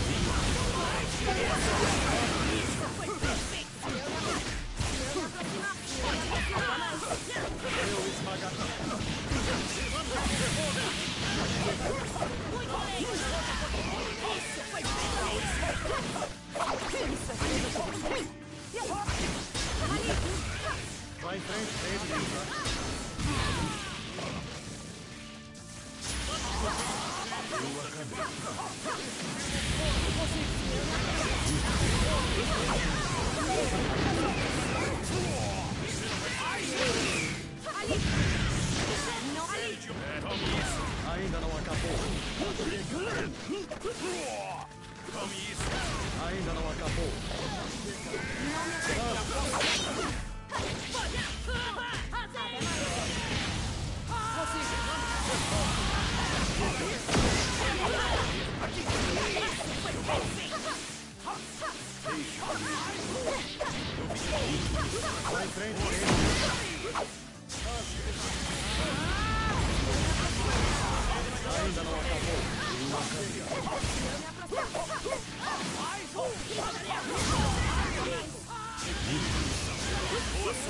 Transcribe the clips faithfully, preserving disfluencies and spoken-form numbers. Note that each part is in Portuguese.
Vai em frente, frente, ainda não acabou. Tome isso. Ainda não acabou. Vai em frente. Ainda não acabou. Boa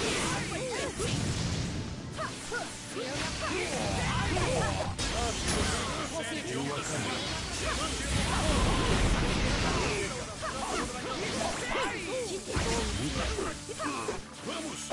Vamos!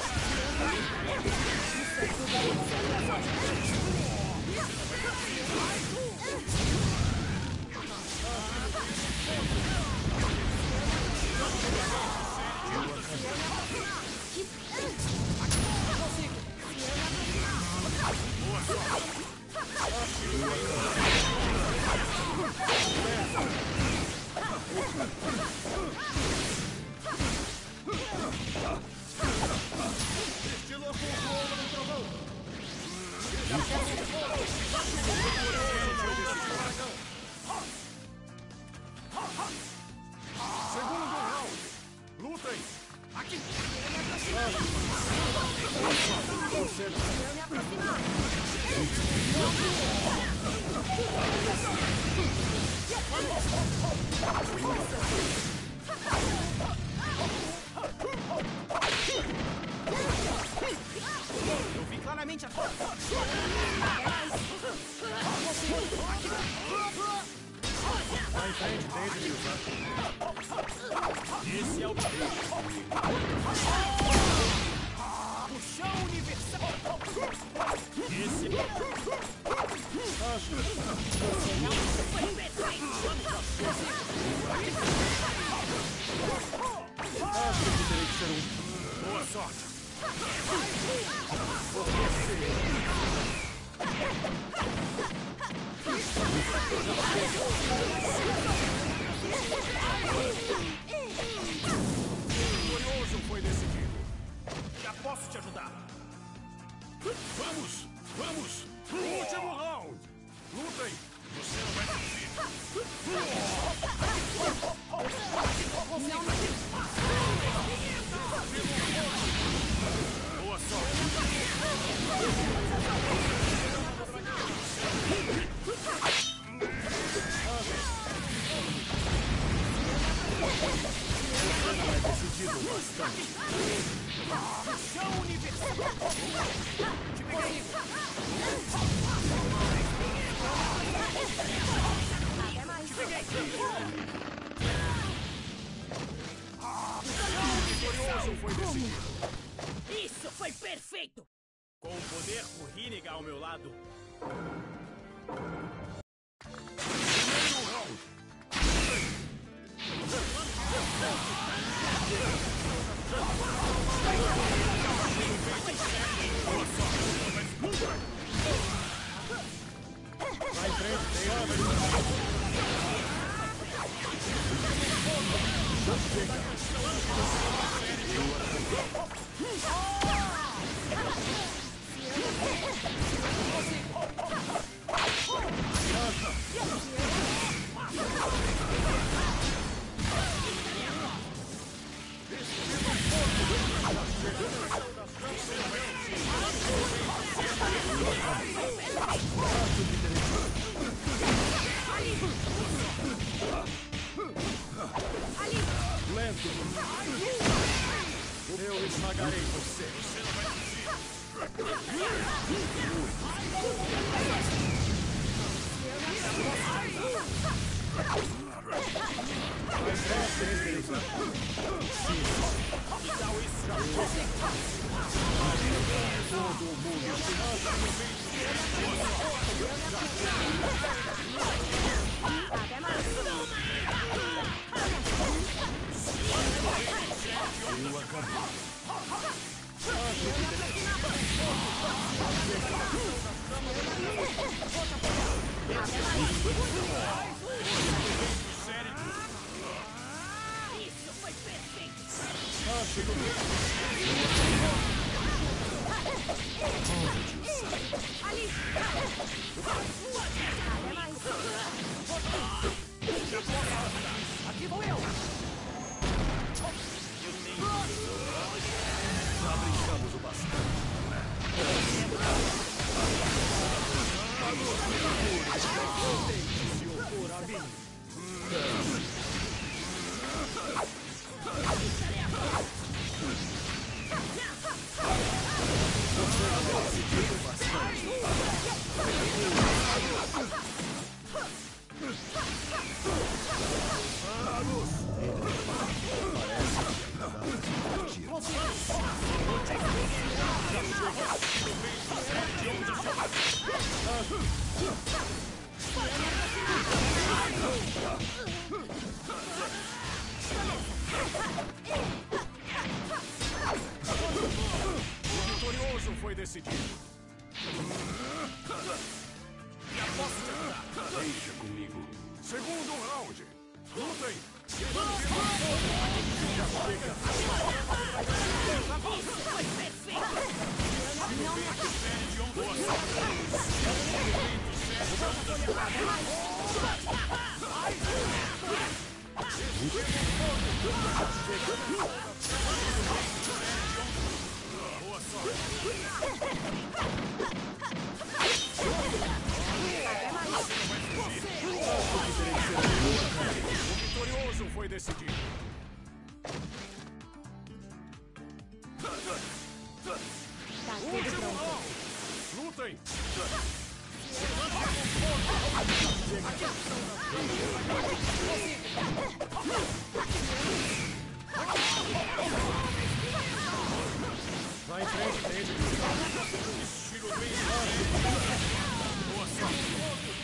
Estilou com o fogo no trovão! Segundo round! Lutem! Aqui! Eu vi claramente a coisa. Vai em frente, David. Esse é o puxão universal. Esse acho acho que teria que ser um. Boa sorte. Glorioso foi decidido. Já posso te ajudar. Vamos! Vamos! Último round! Lutem! Você não vai fugir! Boa sorte! É decidido bastante. Puxão universal! Te peguei! Te peguei! Vitorioso foi decidido! Isso foi perfeito! Com o poder do Rinnegan ao meu lado. Primeiro round! Vai em frente, tem Esmagarei você. Você não vai fugir. Todo mundo se manda no Eu acabei. Isso foi perfeito. Acho que ali. Aqui vou eu. Já brincamos o bastante. Se opor a mim. Você não decidiu bastante. O vitorioso foi decidido. Já posso te ajudar. Deixa comigo. Segundo round. Lutem. Isso foi perfeito. Não me acredito. Boa sorte. O vitorioso foi decidido. Último round. Lutem. Vai em frente, frente. Estilo bem. Boa sorte.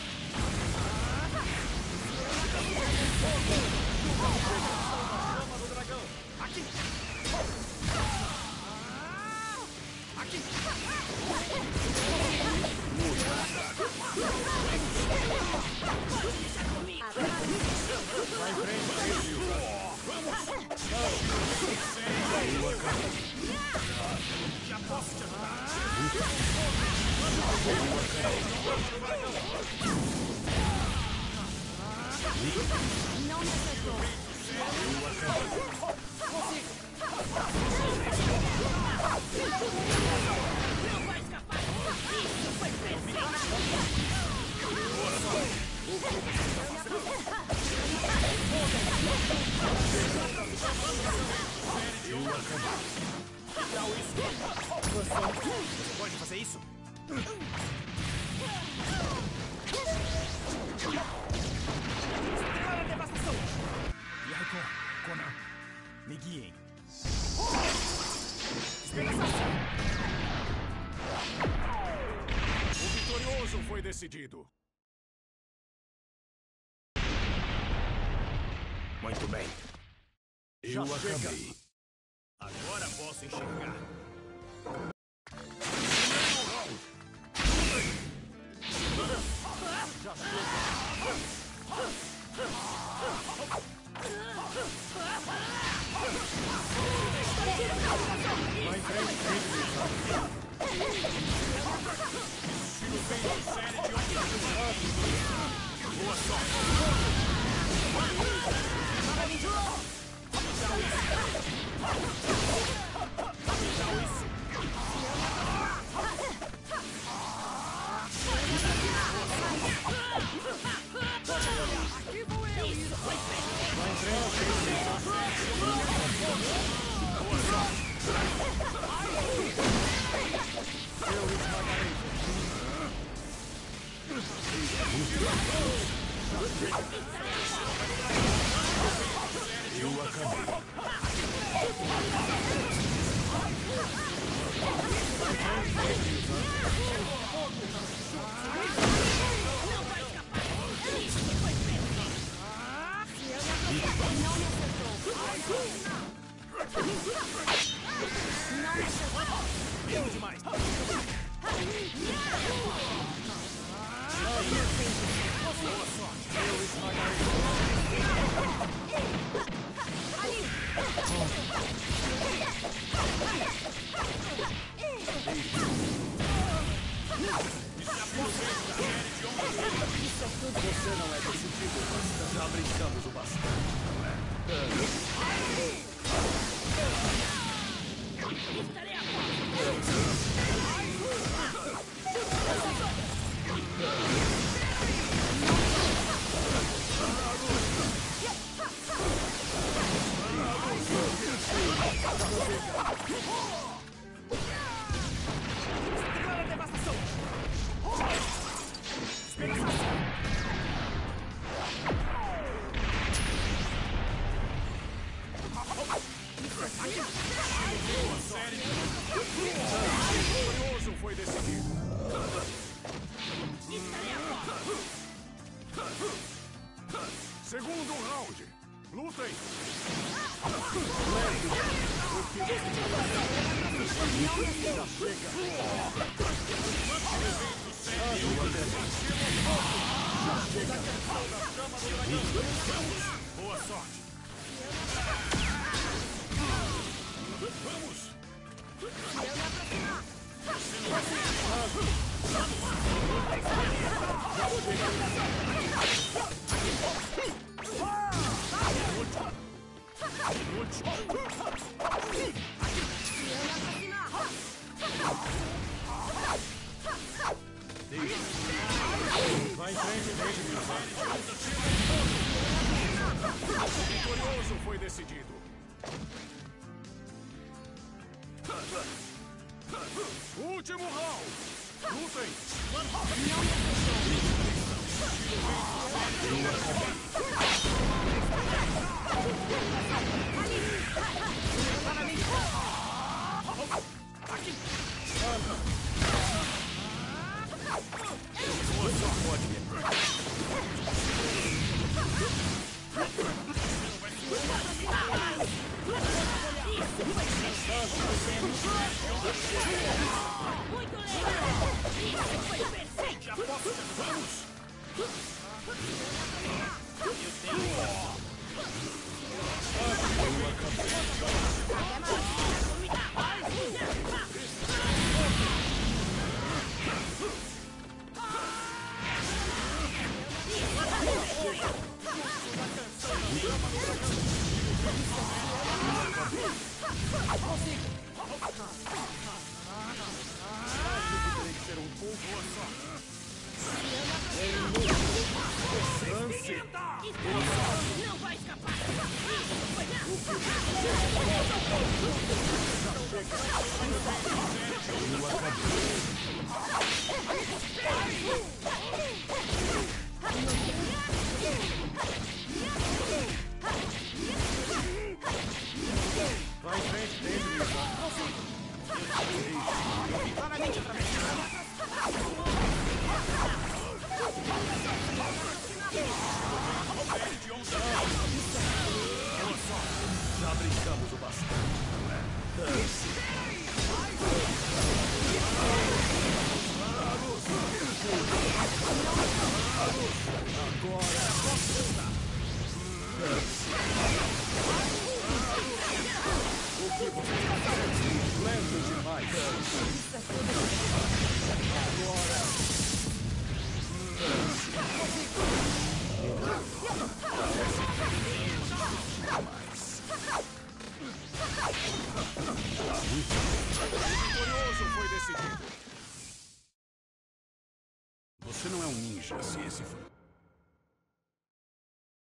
Chama do dragão. Aqui. Aqui. Vai em frente, frente. Vamos. Já posso te ajudar. Não me acertou. Não vai escapar. Isso foi perfeito. Você pode fazer isso? Estrela de devastação! Yahiko, Conan, me guiem. O vitorioso foi decidido. Muito bem. Eu acabei. Agora posso enxergar. Já vai em frente, frente. Estilo bem de série de outro. Boa sorte. Vai em frente, Eu acabei. Menos demais. Boa sorte. Eu Você não é desse tipo, mas já brincamos o bastante, não é? estarei a pau. Agora a devastação. O foi decidido. Segundo round. Lutem. Já chega. Boa sorte. Vamos. Vai em frente, deixa de passar. O vitorioso foi decidido. Último round. Lutem. Muito legal! Isso foi perfeito! Já posso te ajudar? Eu tenho... Não vai escapar! Vai em frente, deixa de passar. Claramente atravessado! Já brincamos o bastante, não é? Agora posso estar. O que você está fazendo? Lento demais. Agora. O vitorioso foi decidido. Você não é um ninja, se esse for.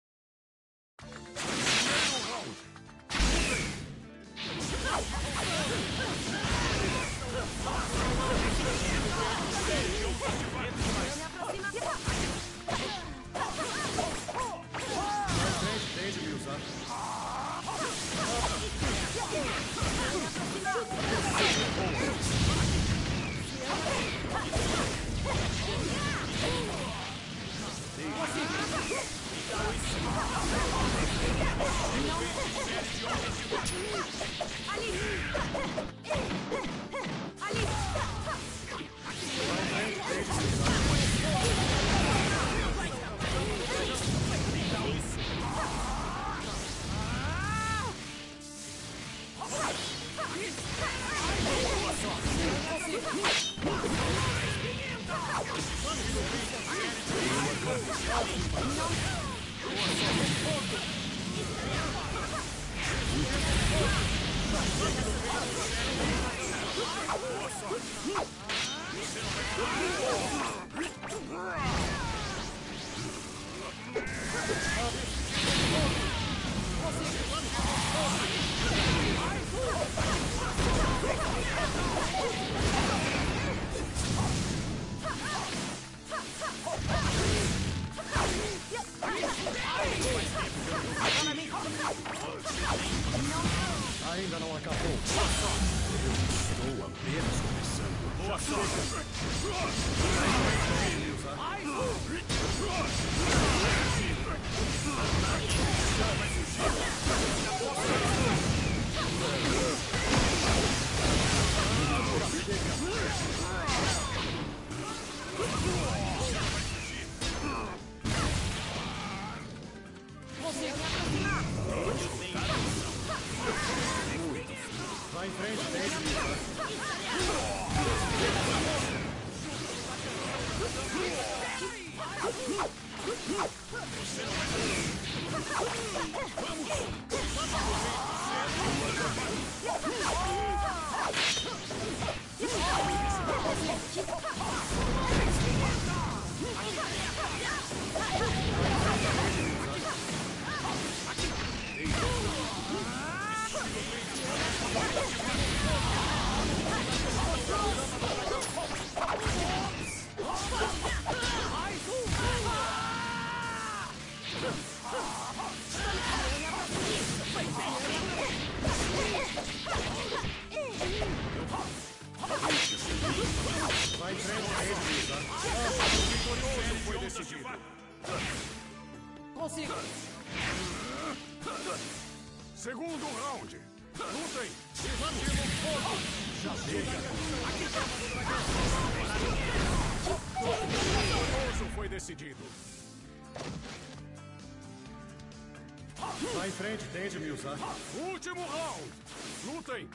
Primeiro round. tente me usar. Ainda não acabou. Estou apenas começando. Boa sorte. Vai em frente, tente. Vai em frente, tente. O vitorioso foi decidido. Consigo. Segundo round. Lutem. Já chega. O vitorioso foi decidido. Vai em frente, tente me usar. Último round. Lutem.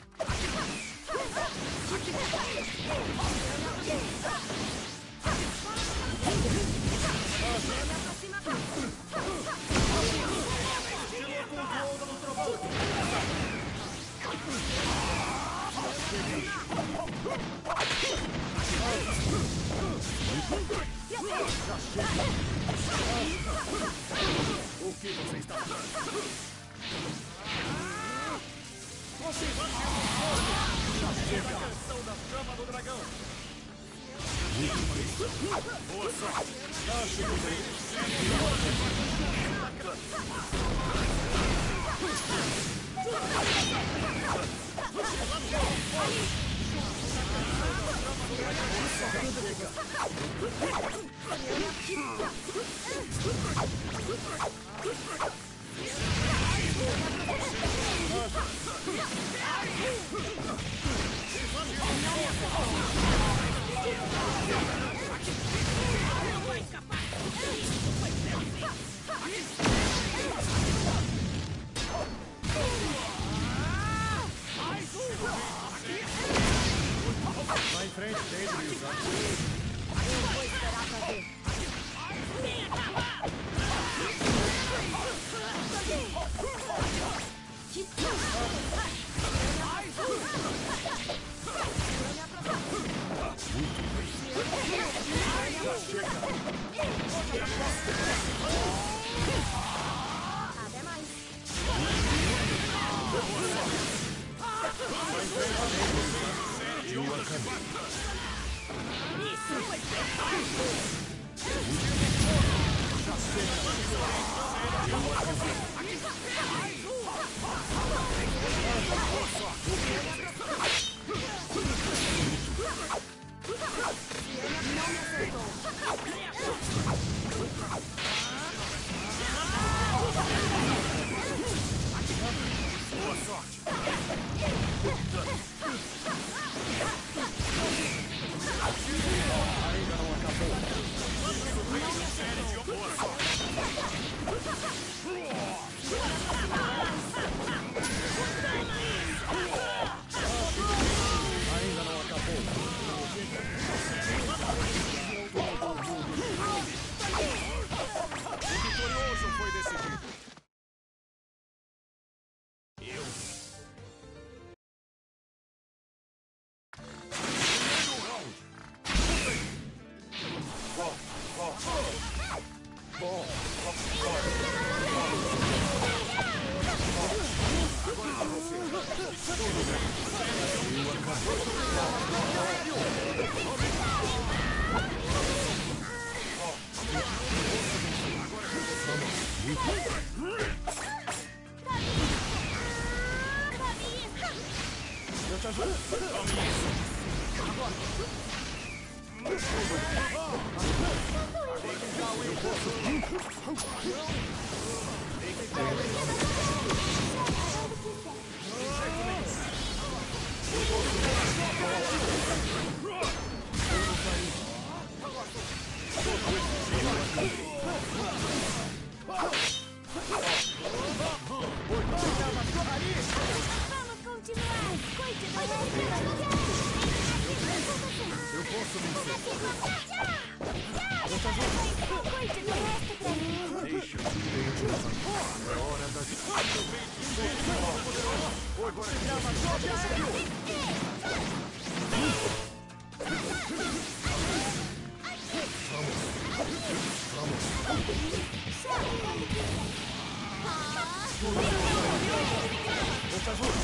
O que você está fazendo? Você vai Já chega. A canção da chama do dragão. Boa sorte. Acho Vai em frente, tente me usar. Eu vou esperar pra ver. Vem acabar! Até mais. Isso foi perfeito! Já chega. te ajudo. Vamos continuar! Cuide do resto da Eu posso vencer. Cuide do resto pra mim! Deixa eu ver. É hora da... Oi, agora aqui. Eu te ajudo.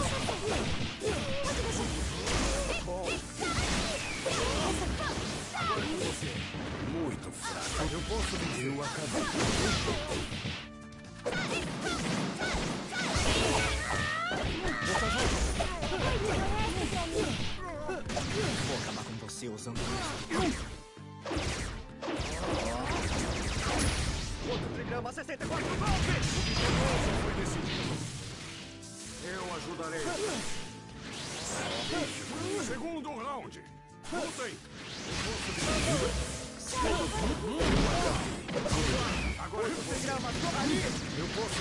Muito fraco. Eu posso vencer. Eu acabei. Eu te ajudo. Vou acabar com você usando isso. Outro programa sessenta e quatro golpes! O vitorioso foi decidido. Eu ajudarei. Segundo round. Lutem. Agora eu vou programa ali. Eu posso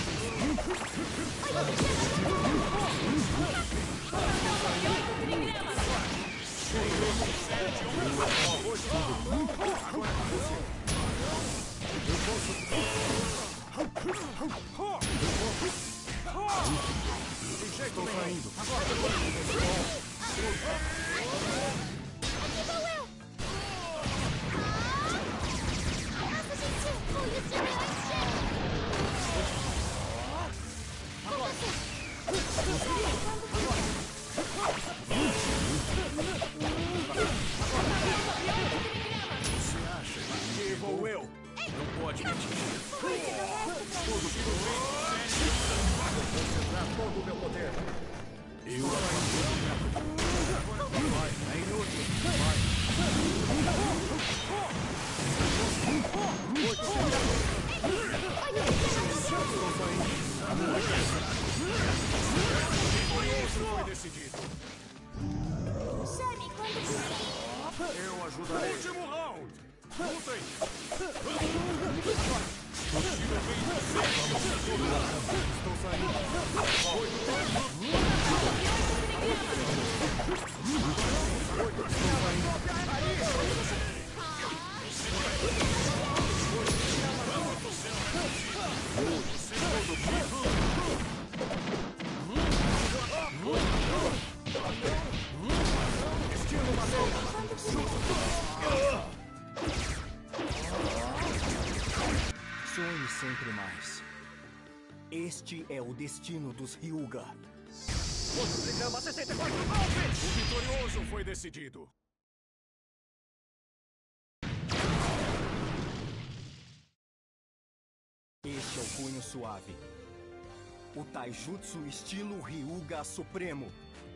Estou saindo. Agora eu vou. Aqui vou eu! Nossa, gente! Polícia me agora! Você acha que vou eu? Não pode me atingir. Cuide do resto pra mim! Vou concentrar todo o meu poder. Eu vai, é inútil. Isso foi decidido. Chame quando quiser! Eu ajudarei. Último round. Lutem. Estou saindo. Estilo matou. Sonhe sempre mais. Este é o destino dos Hyuga. Outro programa sessenta e quatro golpes! O vitorioso foi decidido. Este é o punho suave. O Taijutsu estilo Hyuga Supremo.